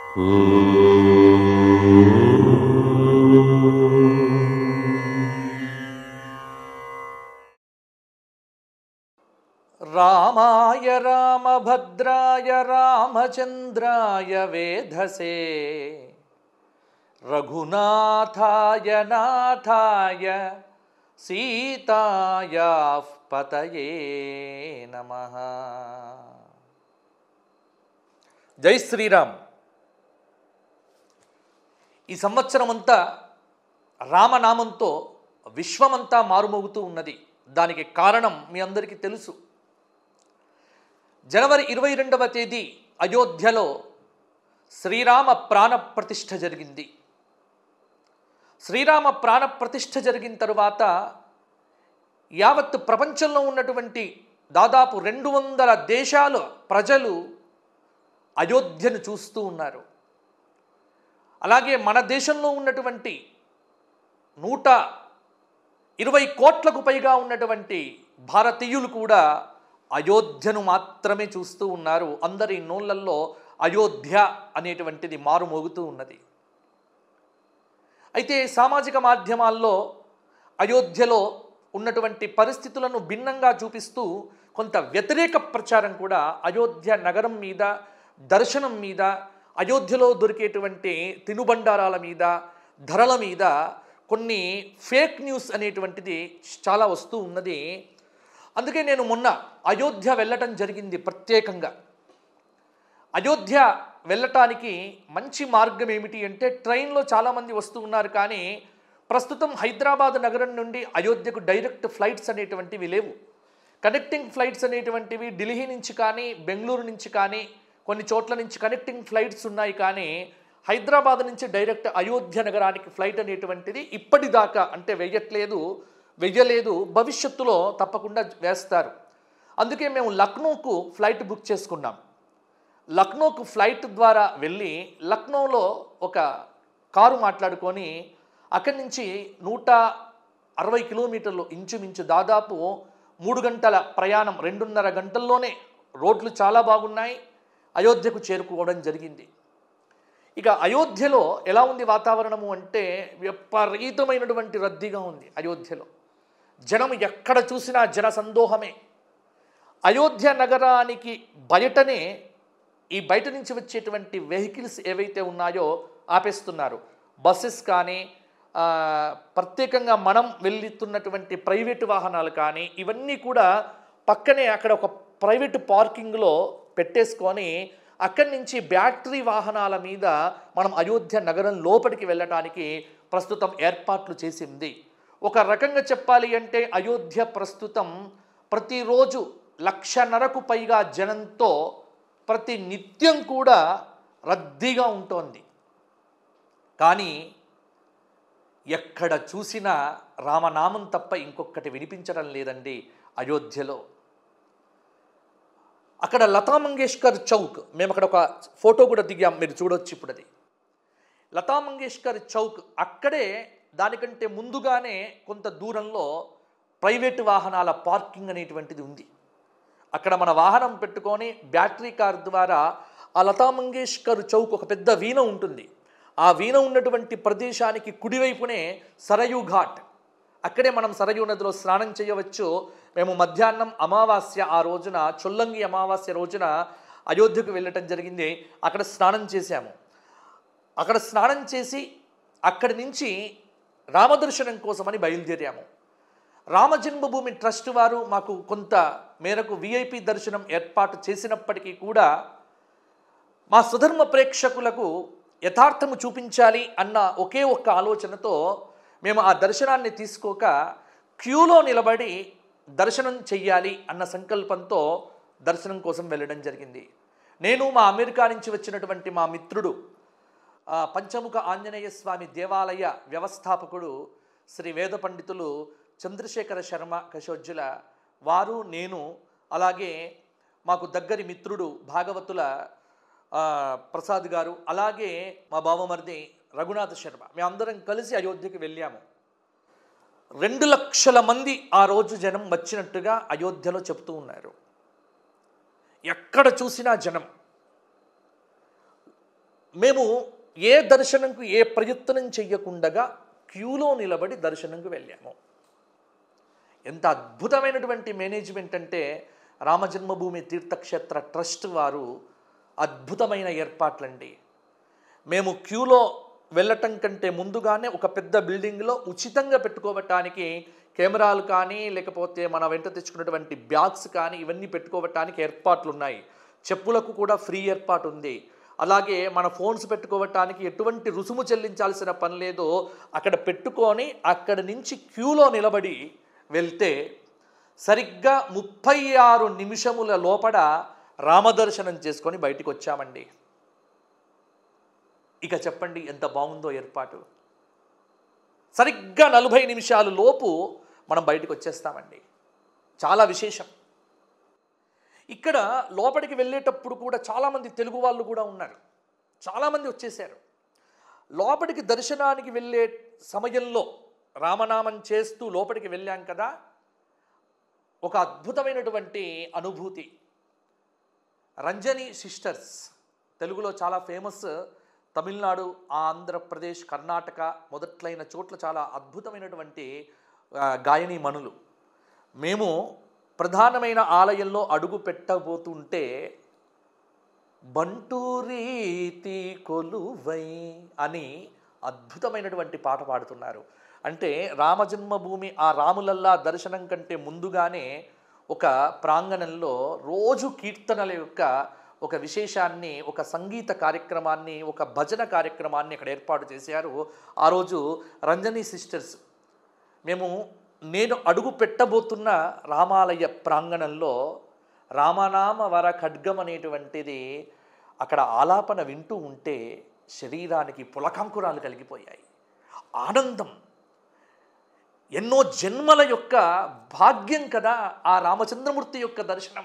రామాయ రామభద్రాయ రామచంద్రాయ వేధసే రఘునాథాయ నాథాయ సీతాయాః పతయే నమః. జై శ్రీరామ్. ఈ సంవత్సరమంతా రామనామంతో విశ్వమంతా మారుమోగుతూ ఉన్నది. దానికి కారణం మీ అందరికీ తెలుసు. జనవరి 22వ తేదీ అయోధ్యలో శ్రీరామ ప్రాణప్రతిష్ఠ జరిగింది. శ్రీరామ ప్రాణప్రతిష్ఠ జరిగిన తరువాత యావత్ ప్రపంచంలో ఉన్నటువంటి దాదాపు 200 దేశాల ప్రజలు అయోధ్యను చూస్తూ ఉన్నారు. అలాగే మన దేశంలో ఉన్నటువంటి 120 కోట్లకు పైగా ఉన్నటువంటి భారతీయులు కూడా అయోధ్యను మాత్రమే చూస్తూ ఉన్నారు. అందరి నోళ్ళల్లో అయోధ్య అనేటువంటిది మారుమోగుతూ ఉన్నది. అయితే సామాజిక మాధ్యమాల్లో అయోధ్యలో ఉన్నటువంటి పరిస్థితులను భిన్నంగా చూపిస్తూ కొంత వ్యతిరేక ప్రచారం కూడా అయోధ్య నగరం మీద, దర్శనం మీద, అయోధ్యలో దొరికేటువంటి తినుబండారాల మీద, ధరల మీద కొన్ని ఫేక్ న్యూస్ అనేటువంటిది చాలా వస్తూ ఉన్నది. అందుకే నేను మొన్న అయోధ్య వెళ్ళటం జరిగింది. ప్రత్యేకంగా అయోధ్య వెళ్ళటానికి మంచి మార్గం ఏమిటి అంటే, ట్రైన్లో చాలామంది వస్తూ ఉన్నారు, కానీ ప్రస్తుతం హైదరాబాద్ నగరం నుండి అయోధ్యకు డైరెక్ట్ ఫ్లైట్స్ అనేటువంటివి లేవు. కనెక్టింగ్ ఫ్లైట్స్ అనేటువంటివి ఢిల్లీ నుంచి కానీ, బెంగళూరు నుంచి కానీ, కొన్ని చోట్ల నుంచి కనెక్టింగ్ ఫ్లైట్స్ ఉన్నాయి, కానీ హైదరాబాద్ నుంచి డైరెక్ట్ అయోధ్య నగరానికి ఫ్లైట్ అనేటువంటిది ఇప్పటిదాకా అంటే వెయ్యలేదు. భవిష్యత్తులో తప్పకుండా వేస్తారు. అందుకే మేము లక్నోకు ఫ్లైట్ బుక్ చేసుకున్నాం. లక్నోకు ఫ్లైట్ ద్వారా వెళ్ళి లక్నోలో ఒక కారు మాట్లాడుకొని అక్కడి నుంచి 160 కిలోమీటర్లు, ఇంచుమించు దాదాపు 3 గంటల ప్రయాణం, 2.5 గంటల్లోనే రోడ్లు చాలా బాగున్నాయి, అయోధ్యకు చేరుకోవడం జరిగింది. ఇక అయోధ్యలో ఎలా ఉంది వాతావరణము అంటే విపరీతమైనటువంటి రద్దీగా ఉంది. అయోధ్యలో జనం ఎక్కడ చూసినా జన సందోహమే. అయోధ్య నగరానికి బయటనే ఈ బయట నుంచి వచ్చేటువంటి వెహికల్స్ ఏవైతే ఉన్నాయో ఆపేస్తున్నారు. బస్సెస్ కానీ, ప్రత్యేకంగా మనం వెళ్తున్నటువంటి ప్రైవేటు వాహనాలు కానీ, ఇవన్నీ కూడా పక్కనే అక్కడ ఒక ప్రైవేటు పార్కింగ్లో పెట్టేసుకొని అక్కడి నుంచి బ్యాటరీ వాహనాల మీద మనం అయోధ్య నగరం లోపలికి వెళ్ళటానికి ప్రస్తుతం ఏర్పాట్లు చేసింది. ఒక రకంగా చెప్పాలి అంటే అయోధ్య ప్రస్తుతం ప్రతిరోజు 1,500,000కు పైగా జనంతో ప్రతి నిత్యం కూడా రద్దీగా ఉంటుంది. కానీ ఎక్కడ చూసినా రామనామం తప్ప ఇంకొకటి వినిపించడం లేదండి అయోధ్యలో. అక్కడ లతా మంగేష్కర్ చౌక్, మేము అక్కడ ఒక ఫోటో కూడా దిగాం, మీరు చూడొచ్చు ఇప్పుడు. అది లతా మంగేష్కర్ చౌక్. అక్కడే దానికంటే ముందుగానే కొంత దూరంలో ప్రైవేటు వాహనాల పార్కింగ్ అనేటువంటిది ఉంది. అక్కడ మన వాహనం పెట్టుకొని బ్యాటరీ కార్ ద్వారా ఆ లతా మంగేష్కర్ చౌక్, ఒక పెద్ద వీణ ఉంటుంది, ఆ వీణ ఉన్నటువంటి ప్రదేశానికి కుడివైపునే సరయూ ఘాట్, అక్కడే మనం సరయూ నదిలో స్నానం చేయవచ్చు. మేము మధ్యాహ్నం అమావాస్య ఆ రోజున, చొల్లంగి అమావాస్య రోజున అయోధ్యకు వెళ్ళటం జరిగింది. అక్కడ స్నానం చేశాము. అక్కడ స్నానం చేసి అక్కడి నుంచి రామదర్శనం కోసమని బయలుదేరాము. రామజన్మభూమి ట్రస్ట్ వారు మాకు కొంత మేరకు విఐపి దర్శనం ఏర్పాటు చేసినప్పటికీ కూడా మా స్వధర్మ ప్రేక్షకులకు యథార్థము చూపించాలి అన్న ఒకే ఒక్క ఆలోచనతో మేము ఆ దర్శనాన్ని తీసుకోక క్యూలో నిలబడి దర్శనం చెయ్యాలి అన్న సంకల్పంతో దర్శనం కోసం వెళ్ళడం జరిగింది. నేను మా అమెరికా నుంచి వచ్చినటువంటి మా మిత్రుడు, పంచముఖ ఆంజనేయ స్వామి దేవాలయ వ్యవస్థాపకుడు శ్రీ వేద పండితులు చంద్రశేఖర శర్మ కశోజ్జుల వారు, నేను, అలాగే మాకు దగ్గరి మిత్రుడు భాగవతుల ప్రసాద్ గారు, అలాగే మా బావమరిది రఘునాథ శర్మ, మేమందరం కలిసి అయోధ్యకి వెళ్ళాము. 2 లక్షల మంది ఆ రోజు జనం వచ్చినట్టుగా అయోధ్యలో చెప్తూ ఉన్నారు. ఎక్కడ చూసినా జనం. మేము ఏ దర్శనంకు ఏ ప్రయత్నం చెయ్యకుండగా క్యూలో నిలబడి దర్శనంకు వెళ్ళాము. ఎంత అద్భుతమైనటువంటి మేనేజ్మెంట్ అంటే రామజన్మభూమి తీర్థక్షేత్ర ట్రస్ట్ వారు అద్భుతమైన ఏర్పాట్లండి. మేము క్యూలో వెళ్ళటం కంటే ముందుగానే ఒక పెద్ద బిల్డింగ్లో ఉచితంగా పెట్టుకోవటానికి కెమెరాలు కానీ లేకపోతే మన వెంట తెచ్చుకున్నటువంటి బ్యాగ్స్ కానీ ఇవన్నీ పెట్టుకోవటానికి ఏర్పాట్లు ఉన్నాయి. చెప్పులకు కూడా ఫ్రీ ఏర్పాటు ఉంది. అలాగే మన ఫోన్స్ పెట్టుకోవటానికి ఎటువంటి రుసుము చెల్లించాల్సిన పని లేదో అక్కడ పెట్టుకొని అక్కడి నుంచి క్యూలో నిలబడి వెళ్తే సరిగ్గా 36 నిమిషముల లోపల రామదర్శనం చేసుకొని బయటికి వచ్చామండి. ఇక చెప్పండి ఎంత బాగుందో ఏర్పాటు. సరిగ్గా 40 నిమిషాల లోపు మనం బయటికి వచ్చేస్తామండి. చాలా విశేషం. ఇక్కడ లోపలికి వెళ్ళేటప్పుడు కూడా చాలామంది తెలుగు వాళ్ళు కూడా ఉన్నారు. చాలామంది వచ్చేసారు. లోపలికి దర్శనానికి వెళ్ళే సమయంలో రామనామం చేస్తూ లోపలికి వెళ్ళాం కదా, ఒక అద్భుతమైనటువంటి అనుభూతి. రంజని సిస్టర్స్ తెలుగులో చాలా ఫేమస్. తమిళనాడు, ఆంధ్రప్రదేశ్, కర్ణాటక మొదట్లైన చోట్ల చాలా అద్భుతమైనటువంటి గాయని మనులు. మేము ప్రధానమైన ఆలయంలో అడుగు పెట్టబోతుంటే బంటూరీతి కొలువై అని అద్భుతమైనటువంటి పాట పాడుతున్నారు. అంటే రామజన్మభూమి ఆ రాములల్లా దర్శనం కంటే ముందుగానే ఒక ప్రాంగణంలో రోజు కీర్తనల యొక్క ఒక విశేషాన్ని, ఒక సంగీత కార్యక్రమాన్ని, ఒక భజన కార్యక్రమాన్ని అక్కడ ఏర్పాటు చేశారు. ఆ రోజు రంజని సిస్టర్స్ నేను అడుగు పెట్టబోతున్న రామాలయ ప్రాంగణంలో రామనామ వర ఖడ్గం అనేటువంటిది అక్కడ ఆలాపన వింటూ ఉంటే శరీరానికి పులకాంకురాలు కలిగిపోయాయి. ఆనందం, ఎన్నో జన్మల యొక్క భాగ్యం కదా ఆ రామచంద్రమూర్తి యొక్క దర్శనం.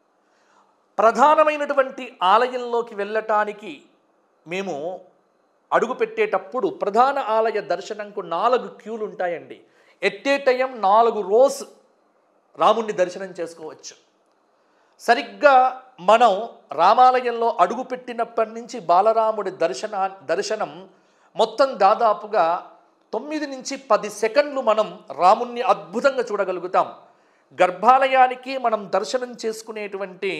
ప్రధానమైనటువంటి ఆలయంలోకి వెళ్ళటానికి మేము అడుగు పెట్టేటప్పుడు ప్రధాన ఆలయ దర్శనంకు 4 క్యూలు ఉంటాయండి. ఎట్ ఏ టైం 4 రోస్ రాముణ్ణి దర్శనం చేసుకోవచ్చు. సరిగ్గా మనం రామాలయంలో అడుగు పెట్టినప్పటి నుంచి బాలరాముడి దర్శనం మొత్తం దాదాపుగా 9 నుంచి 10 సెకండ్లు మనం రాముణ్ణి అద్భుతంగా చూడగలుగుతాం. గర్భాలయానికి మనం దర్శనం చేసుకునేటువంటి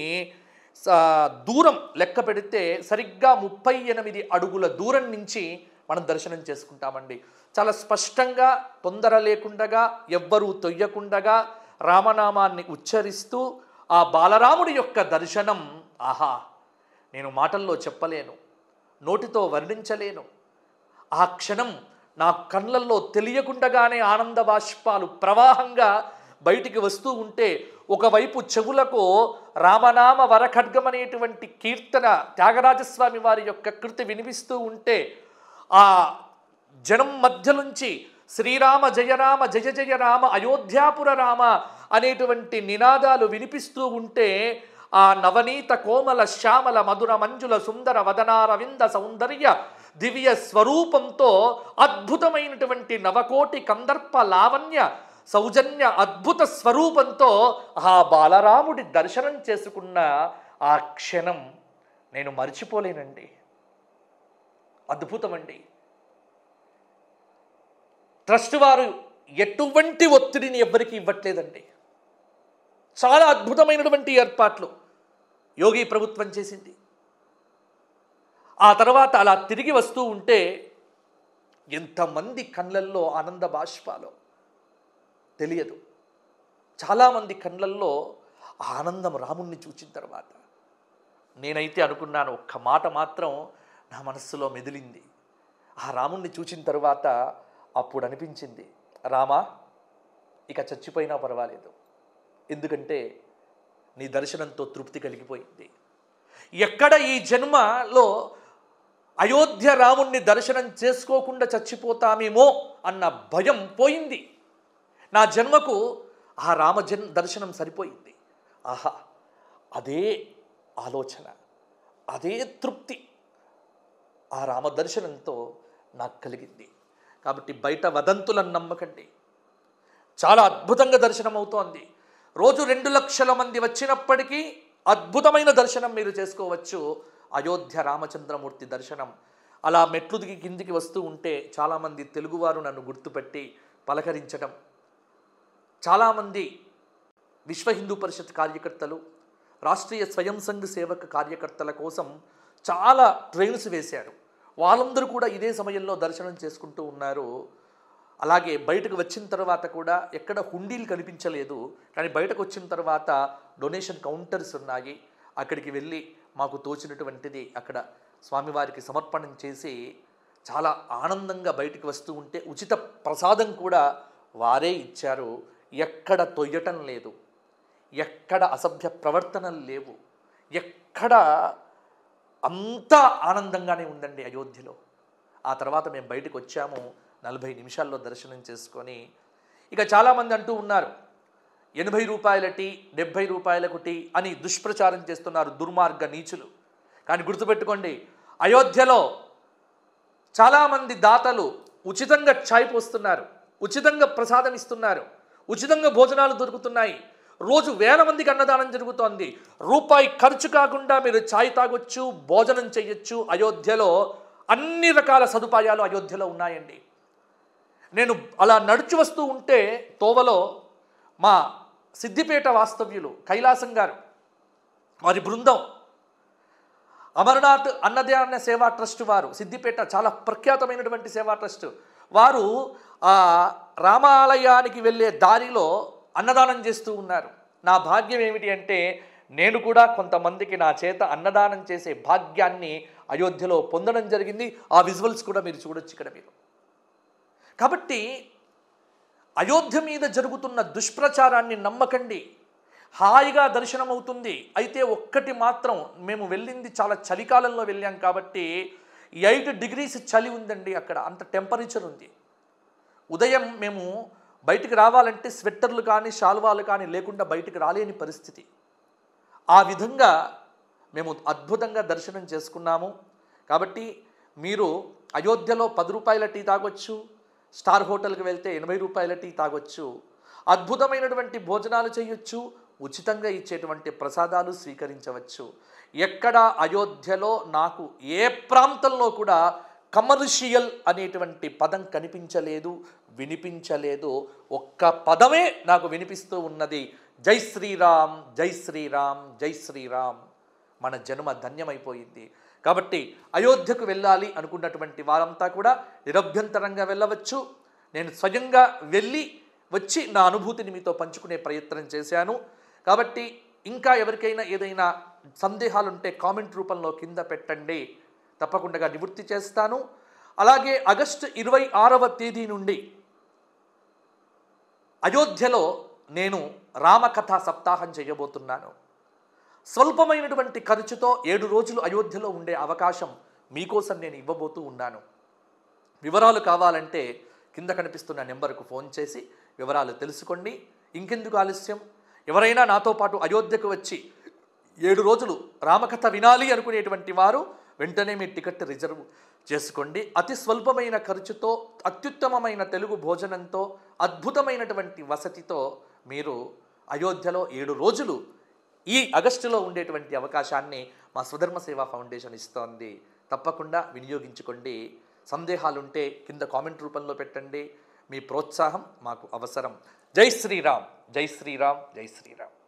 దూరం లెక్క పెడితే సరిగ్గా 38 అడుగుల దూరం నుంచి మనం దర్శనం చేసుకుంటామండి. చాలా స్పష్టంగా, తొందర లేకుండగా, ఎవ్వరూ తొయ్యకుండగా రామనామాన్ని ఉచ్చరిస్తూ ఆ బాలరాముడి యొక్క దర్శనం, ఆహా, నేను మాటల్లో చెప్పలేను, నోటితో వర్ణించలేను. ఆ క్షణం నా కళ్ళల్లో తెలియకుండగానే ఆనంద బాష్పాలు ప్రవాహంగా బయటికి వస్తూ ఉంటే ఒకవైపు చెవులకు రామనామ వరఖడ్గం అనేటువంటి కీర్తన త్యాగరాజస్వామి వారి యొక్క కృతి వినిపిస్తూ ఉంటే ఆ జనం మధ్య నుంచి శ్రీరామ జయరామ జయ జయ రామ అయోధ్యాపుర రామ అనేటువంటి నినాదాలు వినిపిస్తూ ఉంటే ఆ నవనీత కోమల శ్యామల మధుర మంజుల సుందర వదనారవింద సౌందర్య దివ్య స్వరూపంతో అద్భుతమైనటువంటి నవకోటి కందర్ప లావణ్య సౌజన్య అద్భుత స్వరూపంతో ఆ బాలరాముడి దర్శనం చేసుకున్న ఆ క్షణం నేను మర్చిపోలేనండి. అద్భుతమండి. ట్రస్ట్ వారు ఎటువంటి ఒత్తిడిని ఎవ్వరికి ఇవ్వట్లేదండి. చాలా అద్భుతమైనటువంటి ఏర్పాట్లు యోగి ప్రభుత్వం చేసింది. ఆ తర్వాత అలా తిరిగి వస్తూ ఉంటే ఎంతమంది కళ్ళల్లో ఆనంద బాష్పాలు తెలియదు. చాలామంది కళ్ళల్లో ఆనందం రాముణ్ణి చూచిన తర్వాత. నేనైతే అనుకున్నాను, ఒక్క మాట మాత్రం నా మనస్సులో మెదిలింది. ఆ రాముణ్ణి చూచిన తర్వాత అప్పుడు అనిపించింది, రామా, ఇక చచ్చిపోయినా పర్వాలేదు, ఎందుకంటే నీ దర్శనంతో తృప్తి కలిగిపోయింది. ఎక్కడ ఈ జన్మలో అయోధ్య రాముణ్ణి దర్శనం చేసుకోకుండా చచ్చిపోతామేమో అన్న భయం పోయింది. నా జన్మకు ఆ దర్శనం సరిపోయింది. ఆహా, అదే ఆలోచన, అదే తృప్తి ఆ రామదర్శనంతో నాకు కలిగింది. కాబట్టి బయట వదంతులను నమ్మకండి. చాలా అద్భుతంగా దర్శనం అవుతోంది. రోజు 2 లక్షల మంది వచ్చినప్పటికీ అద్భుతమైన దర్శనం మీరు చేసుకోవచ్చు అయోధ్య రామచంద్రమూర్తి దర్శనం. అలా మెట్లు దిగి కిందికి వస్తూ ఉంటే చాలామంది తెలుగువారు నన్ను గుర్తుపెట్టి పలకరించడం, చాలామంది విశ్వ హిందూ పరిషత్ కార్యకర్తలు, రాష్ట్రీయ స్వయం సంఘ్ సేవక కార్యకర్తల కోసం చాలా ట్రైన్స్ వేశారు. వాళ్ళందరూ కూడా ఇదే సమయంలో దర్శనం చేసుకుంటూ ఉన్నారు. అలాగే బయటకు వచ్చిన తర్వాత కూడా ఎక్కడ హుండీలు కనిపించలేదు, కానీ బయటకు వచ్చిన తర్వాత డొనేషన్ కౌంటర్స్ ఉన్నాయి. అక్కడికి వెళ్ళి మాకు తోచినటువంటిది అక్కడ స్వామివారికి సమర్పణం చేసి చాలా ఆనందంగా బయటికి వస్తూ ఉంటే ఉచిత ప్రసాదం కూడా వారే ఇచ్చారు. ఎక్కడ తొయ్యటం లేదు, ఎక్కడ అసభ్య ప్రవర్తనలు లేవు, ఎక్కడ అంతా ఆనందంగానే ఉందండి అయోధ్యలో. ఆ తర్వాత మేము బయటకు వచ్చాము, 40 నిమిషాల్లో దర్శనం చేసుకొని. ఇక చాలామంది అంటూ ఉన్నారు 80 రూపాయల టీ, 70 రూపాయలకు టీ అని దుష్ప్రచారం చేస్తున్నారు దుర్మార్గ నీచులు. కానీ గుర్తుపెట్టుకోండి, అయోధ్యలో చాలామంది దాతలు ఉచితంగా ఛాయ్ పోస్తున్నారు, ఉచితంగా ప్రసాదం ఇస్తున్నారు, ఉచితంగా భోజనాలు దొరుకుతున్నాయి. రోజు వేల మందికి అన్నదానం జరుగుతోంది. రూపాయి ఖర్చు కాకుండా మీరు ఛాయ్ తాగొచ్చు, భోజనం చేయొచ్చు. అయోధ్యలో అన్ని రకాల సదుపాయాలు అయోధ్యలో ఉన్నాయండి. నేను అలా నడిచి వస్తూ ఉంటే తోవలో మా సిద్దిపేట వాస్తవ్యులు కైలాసం గారు, వారి బృందం, అమర్నాథ్ అన్నదాన సేవా ట్రస్ట్ వారు, సిద్దిపేట చాలా ప్రఖ్యాతమైనటువంటి సేవా ట్రస్ట్ వారు రామాలయానికి వెళ్ళే దారిలో అన్నదానం చేస్తూ ఉన్నారు. నా భాగ్యం ఏమిటి అంటే నేను కూడా కొంతమందికి నా చేత అన్నదానం చేసే భాగ్యాన్ని అయోధ్యలో పొందడం జరిగింది. ఆ విజువల్స్ కూడా మీరు చూడొచ్చు ఇక్కడ మీరు. కాబట్టి అయోధ్య మీద జరుగుతున్న దుష్ప్రచారాన్ని నమ్మకండి, హాయిగా దర్శనం అవుతుంది. అయితే ఒక్కటి మాత్రం, మేము వెళ్ళింది చాలా చలికాలంలో వెళ్ళాం కాబట్టి 8 degrees చలి ఉందండి అక్కడ, అంత టెంపరేచర్ ఉంది. ఉదయం మేము బయటికి రావాలంటే స్వెట్టర్లు కానీ శాల్వాలు కానీ లేకుండా బయటికి రాలేని పరిస్థితి. ఆ విధంగా మేము అద్భుతంగా దర్శనం చేసుకున్నాము. కాబట్టి మీరు అయోధ్యలో 10 రూపాయల టీ తాగొచ్చు, స్టార్ హోటల్కి వెళ్తే 80 రూపాయల టీ తాగొచ్చు, అద్భుతమైనటువంటి భోజనాలు చేయొచ్చు, ఉచితంగా ఇచ్చేటువంటి ప్రసాదాలు స్వీకరించవచ్చు. ఎక్కడ అయోధ్యలో నాకు ఏ ప్రాంతంలో కూడా కమర్షియల్ అనేటువంటి పదం కనిపించలేదు, వినిపించలేదు. ఒక్క పదమే నాకు వినిపిస్తూ ఉన్నది, జై శ్రీరామ్, జై శ్రీరామ్, జై శ్రీరామ్. మన జన్మ ధన్యమైపోయింది. కాబట్టి అయోధ్యకు వెళ్ళాలి అనుకున్నటువంటి వారంతా కూడా నిరభ్యంతరంగా వెళ్ళవచ్చు. నేను స్వయంగా వెళ్ళి వచ్చి నా అనుభూతిని మీతో పంచుకునే ప్రయత్నం చేశాను. కాబట్టి ఇంకా ఎవరికైనా ఏదైనా సందేహాలుంటే కామెంట్ రూపంలో కింద పెట్టండి, తప్పకుండా నివృత్తి చేస్తాను. అలాగే ఆగస్టు 26వ తేదీ నుండి అయోధ్యలో నేను రామకథా సప్తాహం చేయబోతున్నాను. స్వల్పమైనటువంటి ఖర్చుతో 7 రోజులు అయోధ్యలో ఉండే అవకాశం మీకోసం నేను ఇవ్వబోతూ ఉన్నాను. వివరాలు కావాలంటే కింద కనిపిస్తున్న నెంబర్కు ఫోన్ చేసి వివరాలు తెలుసుకోండి. ఇంకెందుకు ఆలస్యం, ఎవరైనా నాతో పాటు అయోధ్యకు వచ్చి 7 రోజులు రామకథ వినాలి అనుకునేటువంటి వారు వెంటనే మీ టికెట్ రిజర్వ్ చేసుకోండి. అతి స్వల్పమైన ఖర్చుతో, అత్యుత్తమమైన తెలుగు భోజనంతో, అద్భుతమైనటువంటి వసతితో మీరు అయోధ్యలో 7 రోజులు ఈ ఆగస్టులో ఉండేటువంటి అవకాశాన్ని మా స్వధర్మ సేవా ఫౌండేషన్ ఇస్తోంది. తప్పకుండా వినియోగించుకోండి. సందేహాలుంటే కింద కామెంట్ రూపంలో పెట్టండి. మీ ప్రోత్సాహం మాకు అవసరం. జై శ్రీరామ్, జై శ్రీరామ్, జై శ్రీరామ్.